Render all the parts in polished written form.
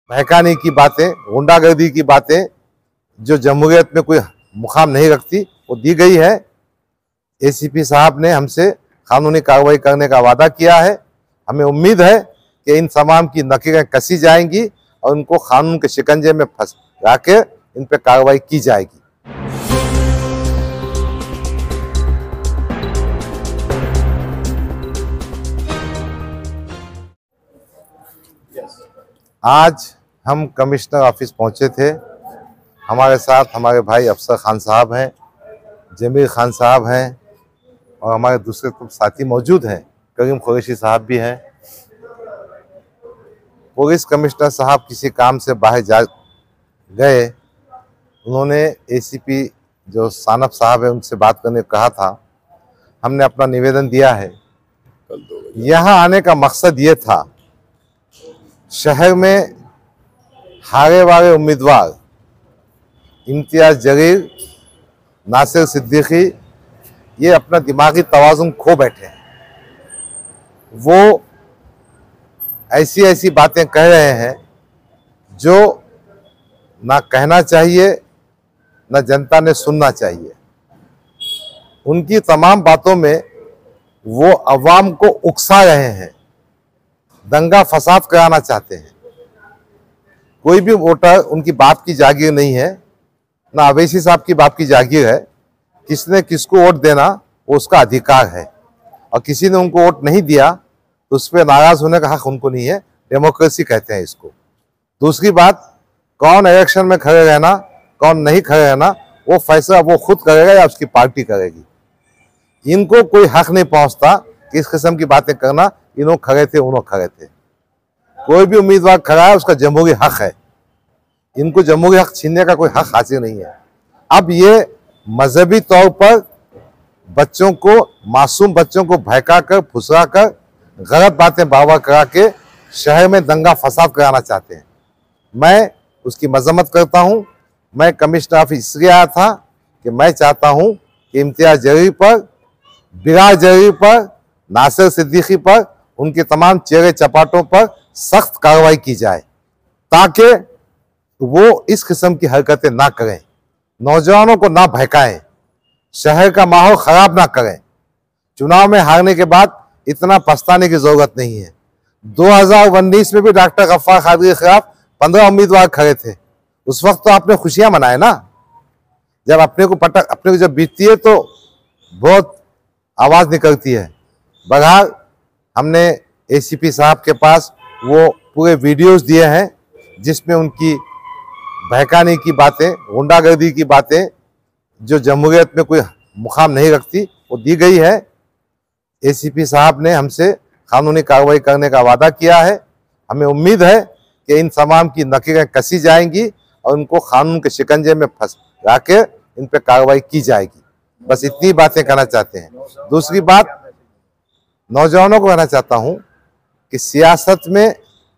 बहकाने की बातें, गुंडागर्दी की बातें जो जमहूरियत में कोई मुकाम नहीं रखती वो दी गई है। एसीपी साहब ने हमसे कानूनी कार्रवाई करने का वादा किया है। हमें उम्मीद है कि इन तमाम की नकीरें कसी जाएंगी और उनको कानून के शिकंजे में फंसा के इन पर कार्रवाई की जाएगी। आज हम कमिश्नर ऑफिस पहुंचे थे। हमारे साथ हमारे भाई अफसर खान साहब हैं, जमीर खान साहब हैं और हमारे दूसरे कुछ साथी मौजूद हैं, करीम कुरैशी साहब भी हैं। पुलिस कमिश्नर साहब किसी काम से बाहर जा गए। उन्होंने एसीपी जो सानप साहब है उनसे बात करने को कहा था। हमने अपना निवेदन दिया है। यहाँ आने का मकसद ये था, शहर में हारे वाले उम्मीदवार इम्तियाज जलील, नासिर सिद्दीकी ये अपना दिमागी तवाज़ुन खो बैठे हैं। वो ऐसी ऐसी बातें कह रहे हैं जो ना कहना चाहिए ना जनता ने सुनना चाहिए। उनकी तमाम बातों में वो अवाम को उकसा रहे हैं, दंगा फसाद कराना चाहते हैं। कोई भी वोटर उनकी बाप की जागीर नहीं है, ना अवैसी साहब की बाप की जागीर है। किसने किसको वोट देना वो उसका अधिकार है, और किसी ने उनको वोट नहीं दिया तो उस पर नाराज होने का हक उनको नहीं है। डेमोक्रेसी कहते हैं इसको। दूसरी बात, कौन इलेक्शन में खड़े रहना कौन नहीं खड़े रहना वो फैसला वो खुद करेगा या उसकी पार्टी करेगी। इनको कोई हक नहीं पहुंचता कि इस किस्म की बातें करना, इन्हों खड़े थे उन्हों खड़े थे। कोई भी उम्मीदवार खड़ा है उसका जमहूरी हक है। इनको जमहूरी हक छीनने का कोई हक हासिल नहीं है। अब ये मजहबी तौर पर बच्चों को, मासूम बच्चों को बहका कर, फुसला कर, गलत बातें बावर करा के शहर में दंगा फसाद कराना चाहते हैं। मैं उसकी मजम्मत करता हूं। मैं कमिश्नर ऑफिस इसलिए आया था कि मैं चाहता हूं कि इम्तियाज जलील पर, बिलाल जलील पर, नासिर सिद्दीकी पर, उनके तमाम चेहरे चपाटों पर सख्त कार्रवाई की जाए ताकि वो इस किस्म की हरकतें ना करें, नौजवानों को ना बहकाएं, शहर का माहौल खराब ना करें। चुनाव में हारने के बाद इतना पछताने की जरूरत नहीं है। 2019 में भी डॉक्टर गफ्फार कादरी के खिलाफ 15 उम्मीदवार खड़े थे। उस वक्त तो आपने खुशियां मनाए ना। जब अपने को जब बीतती है तो बहुत आवाज निकलती है। बहरहाल हमने एसीपी साहब के पास वो पूरे वीडियोस दिए हैं जिसमें उनकी बहकाने की बातें, गुंडागर्दी की बातें जो जमहूरियत में कोई मुकाम नहीं रखती वो दी गई है। एसीपी साहब ने हमसे कानूनी कार्रवाई करने का वादा किया है। हमें उम्मीद है कि इन तमाम की नकीरें कसी जाएंगी और उनको कानून के शिकंजे में फंसा के इन पर कार्रवाई की जाएगी। बस इतनी बातें कहना चाहते हैं। दूसरी बात, नौजवानों को कहना चाहता हूं कि सियासत में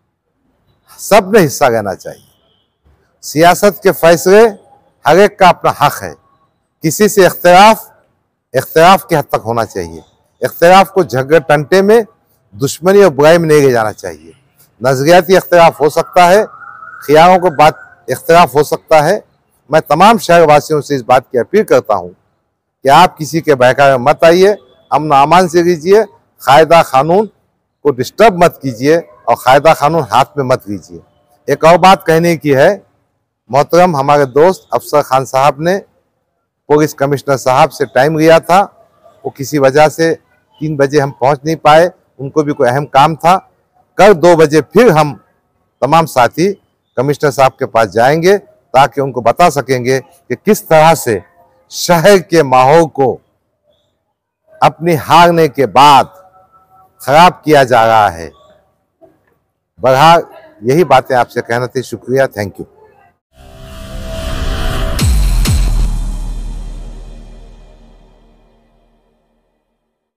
सब ने हिस्सा लेना चाहिए। सियासत के फैसले हर एक का अपना हक है। किसी से इख्तिलाफ की हद तक होना चाहिए। इख्तिलाफ को झगड़े टंटे में, दुश्मनी और बुराई में नहीं ले जाना चाहिए। नजरियाती इख्तिलाफ हो सकता है, ख्यालों को बात इख्तिलाफ हो सकता है। मैं तमाम शहरवासियों से इस बात की अपील करता हूँ कि आप किसी के बहकावे में मत आइए, अमन अमान से लीजिए, कायदा कानून को डिस्टर्ब मत कीजिए और कायदा कानून हाथ में मत लीजिए। एक और बात कहने की है, मोहतरम हमारे दोस्त अफसर खान साहब ने पुलिस कमिश्नर साहब से टाइम लिया था। वो किसी वजह से 3 बजे हम पहुंच नहीं पाए, उनको भी कोई अहम काम था। कल 2 बजे फिर हम तमाम साथी कमिश्नर साहब के पास जाएंगे ताकि उनको बता सकेंगे कि किस तरह से शहर के माहौल को अपनी हारने के बाद खराब किया जा रहा है। बहरहाल यही बातें आपसे कहना थी। शुक्रिया, थैंक यू।